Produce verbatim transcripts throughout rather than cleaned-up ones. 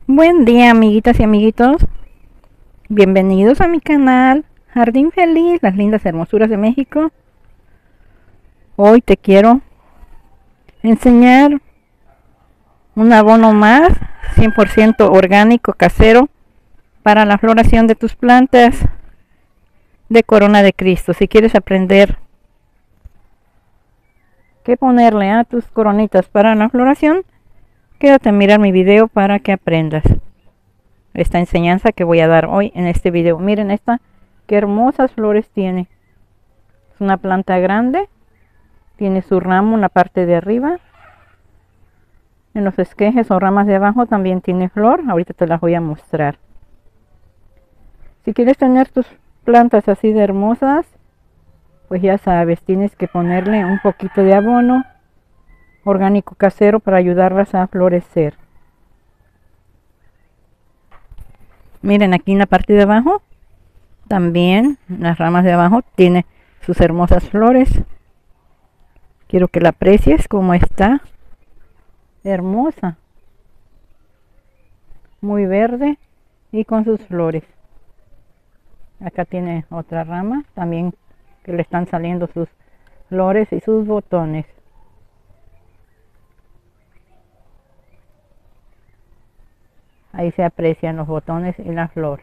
Buen día, amiguitas y amiguitos. Bienvenidos a mi canal Jardín Feliz, las lindas hermosuras de México. Hoy te quiero enseñar un abono más cien por ciento orgánico casero para la floración de tus plantas de Corona de Cristo. Si quieres aprender qué ponerle a tus coronitas para la floración, quédate a mirar mi video para que aprendas esta enseñanza que voy a dar hoy en este video. Miren esta, qué hermosas flores tiene. Es una planta grande, tiene su ramo en la parte de arriba. En los esquejes o ramas de abajo también tiene flor. Ahorita te las voy a mostrar. Si quieres tener tus plantas así de hermosas, pues ya sabes, tienes que ponerle un poquito de abono orgánico casero para ayudarlas a florecer. Miren, aquí en la parte de abajo, también las ramas de abajo tiene sus hermosas flores. Quiero que la aprecies como está, hermosa, muy verde y con sus flores. Acá tiene otra rama también que le están saliendo sus flores y sus botones. Ahí se aprecian los botones y la flor.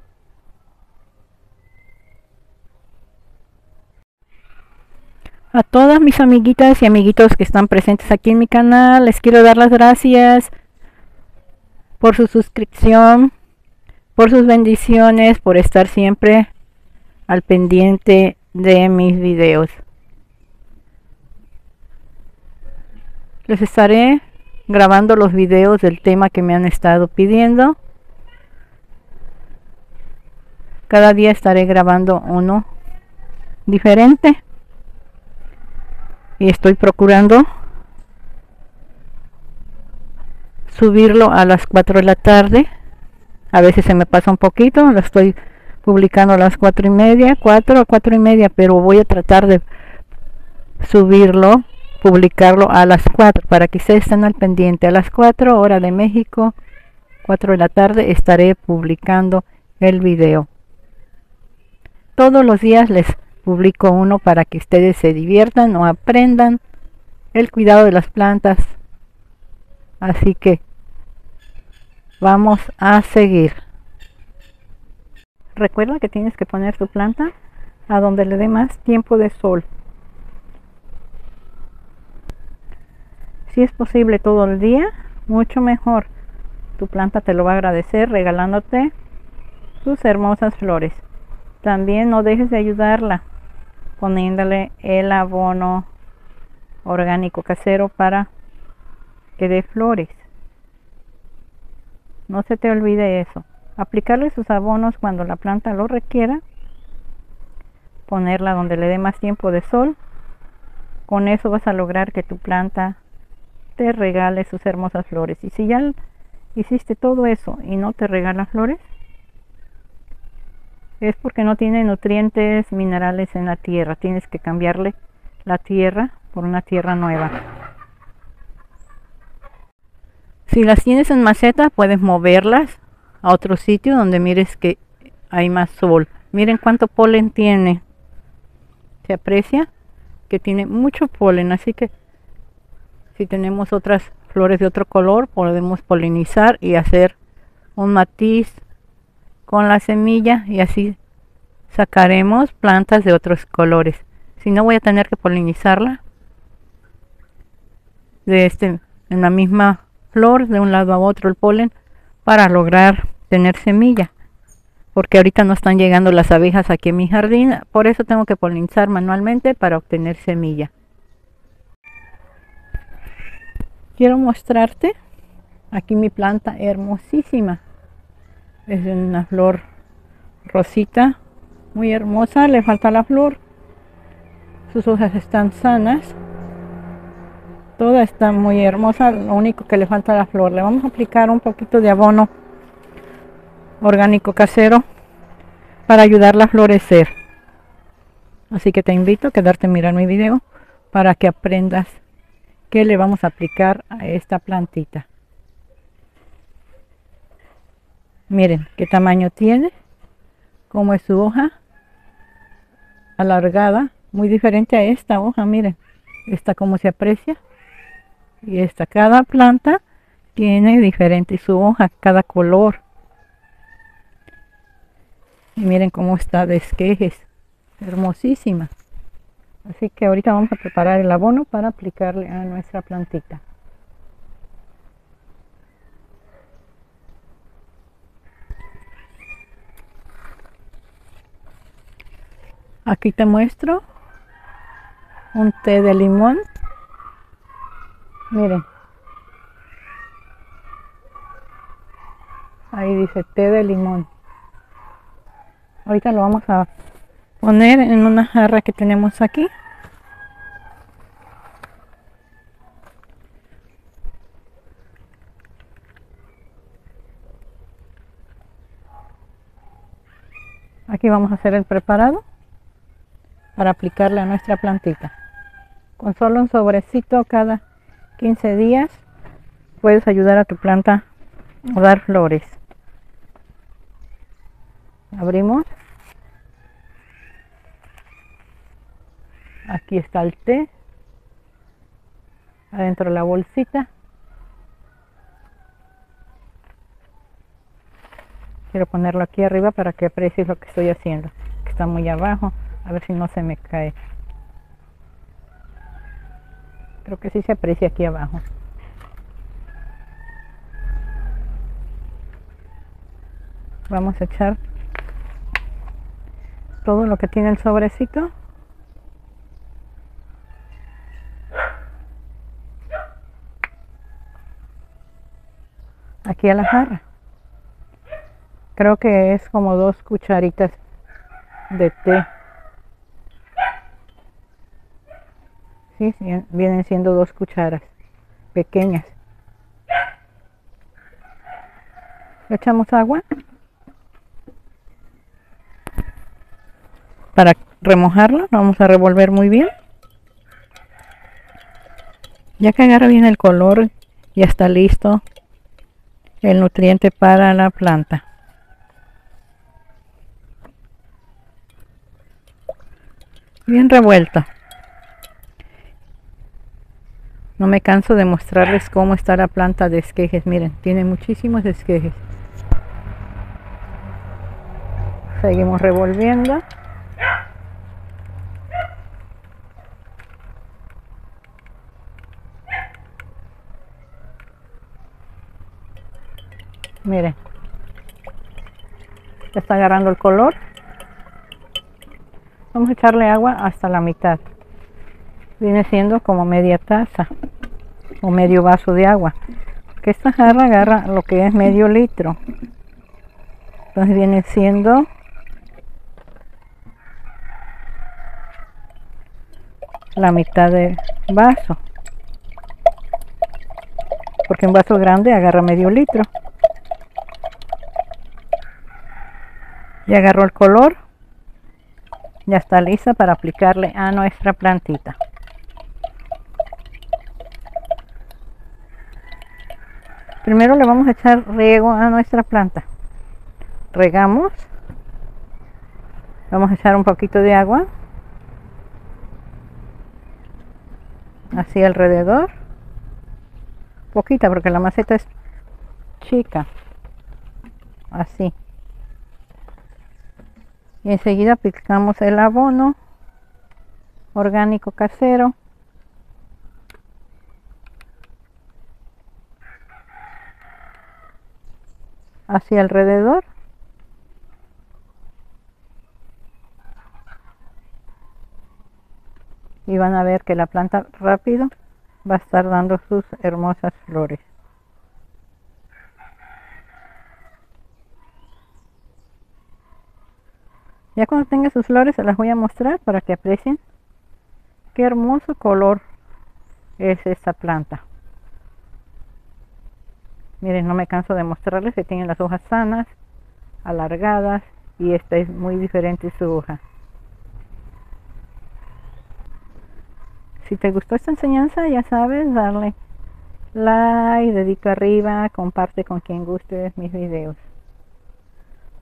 A todas mis amiguitas y amiguitos que están presentes aquí en mi canal, les quiero dar las gracias por su suscripción, por sus bendiciones, por estar siempre al pendiente de mis videos. Les estaré grabando los videos del tema que me han estado pidiendo. Cada día estaré grabando uno diferente y estoy procurando subirlo a las cuatro de la tarde. A veces se me pasa un poquito, lo estoy publicando a las cuatro y media, cuatro o cuatro y media, pero voy a tratar de subirlo, publicarlo a las cuatro para que ustedes estén al pendiente. A las cuatro hora de México, cuatro de la tarde, estaré publicando el video. Todos los días les publico uno para que ustedes se diviertan o aprendan el cuidado de las plantas. Así que vamos a seguir. Recuerda que tienes que poner tu planta a donde le dé más tiempo de sol. Si es posible todo el día, mucho mejor. Tu planta te lo va a agradecer regalándote sus hermosas flores. También no dejes de ayudarla poniéndole el abono orgánico casero para que dé flores. No se te olvide eso. Aplicarle sus abonos cuando la planta lo requiera. Ponerla donde le dé más tiempo de sol. Con eso vas a lograr que tu planta te regale sus hermosas flores. Y si ya hiciste todo eso y no te regala flores, es porque no tiene nutrientes minerales en la tierra. Tienes que cambiarle la tierra por una tierra nueva. Si las tienes en maceta, puedes moverlas a otro sitio donde mires que hay más sol. Miren cuánto polen tiene. Se aprecia que tiene mucho polen, así que si tenemos otras flores de otro color, podemos polinizar y hacer un matiz con la semilla y así sacaremos plantas de otros colores. Si no, voy a tener que polinizarla de este en la misma flor de un lado a otro el polen para lograr tener semilla, porque ahorita no están llegando las abejas aquí en mi jardín, por eso tengo que polinizar manualmente para obtener semilla. Quiero mostrarte aquí mi planta hermosísima. Es una flor rosita, muy hermosa. Le falta la flor. Sus hojas están sanas. Toda está muy hermosa. Lo único que le falta la flor. Le vamos a aplicar un poquito de abono orgánico casero para ayudarla a florecer. Así que te invito a quedarte a mirar mi video para que aprendas qué le vamos a aplicar a esta plantita. Miren qué tamaño tiene, cómo es su hoja alargada, muy diferente a esta hoja. Miren, esta como se aprecia, y esta, cada planta tiene diferente su hoja, cada color. Y miren cómo está de esquejes, hermosísima. Así que ahorita vamos a preparar el abono para aplicarle a nuestra plantita. Aquí te muestro un té de limón. Miren, ahí dice té de limón. Ahorita lo vamos a poner en una jarra que tenemos aquí. Aquí vamos a hacer el preparado para aplicarle a nuestra plantita. Con solo un sobrecito cada quince días puedes ayudar a tu planta a dar flores. Abrimos. Aquí está el té. Adentro de la bolsita. Quiero ponerlo aquí arriba para que aprecies lo que estoy haciendo, que está muy abajo. A ver si no se me cae. Creo que sí se aprecia aquí abajo. Vamos a echar todo lo que tiene el sobrecito. Aquí a la jarra. Creo que es como dos cucharitas de té. Sí, vienen siendo dos cucharas pequeñas. Le echamos agua para remojarlo. Lo vamos a revolver muy bien. Ya que agarra bien el color, ya está listo el nutriente para la planta. Bien revuelto. No me canso de mostrarles cómo está la planta de esquejes. Miren, tiene muchísimos esquejes. Seguimos revolviendo. Miren, ya está agarrando el color. Vamos a echarle agua hasta la mitad. Viene siendo como media taza o medio vaso de agua, que esta jarra agarra lo que es medio litro. Entonces viene siendo la mitad del vaso, porque un vaso grande agarra medio litro. Ya agarró el color, ya está lista para aplicarle a nuestra plantita. Primero le vamos a echar riego a nuestra planta. Regamos. Vamos a echar un poquito de agua así alrededor, poquita porque la maceta es chica, así. Y enseguida aplicamos el abono orgánico casero. Hacia alrededor. Y van a ver que la planta rápido va a estar dando sus hermosas flores. Ya cuando tenga sus flores se las voy a mostrar para que aprecien qué hermoso color es esta planta. Miren, no me canso de mostrarles que tienen las hojas sanas, alargadas, y esta es muy diferente su hoja. Si te gustó esta enseñanza, ya sabes, darle like, dedica arriba, comparte con quien guste mis videos.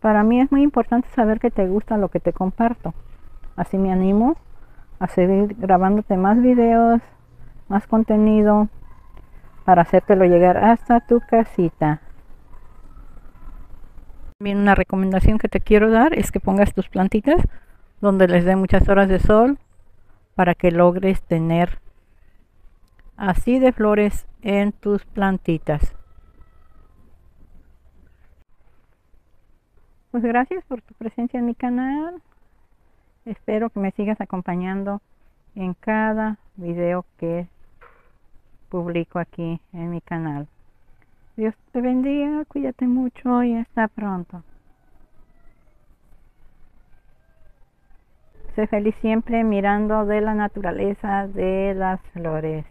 Para mí es muy importante saber que te gusta lo que te comparto. Así me animo a seguir grabándote más videos, más contenido, para hacértelo llegar hasta tu casita. También una recomendación que te quiero dar es que pongas tus plantitas donde les dé muchas horas de sol para que logres tener así de flores en tus plantitas. Pues gracias por tu presencia en mi canal. Espero que me sigas acompañando en cada video que publico aquí en mi canal. Dios te bendiga, cuídate mucho y hasta pronto. Sé feliz siempre mirando de la naturaleza de las flores.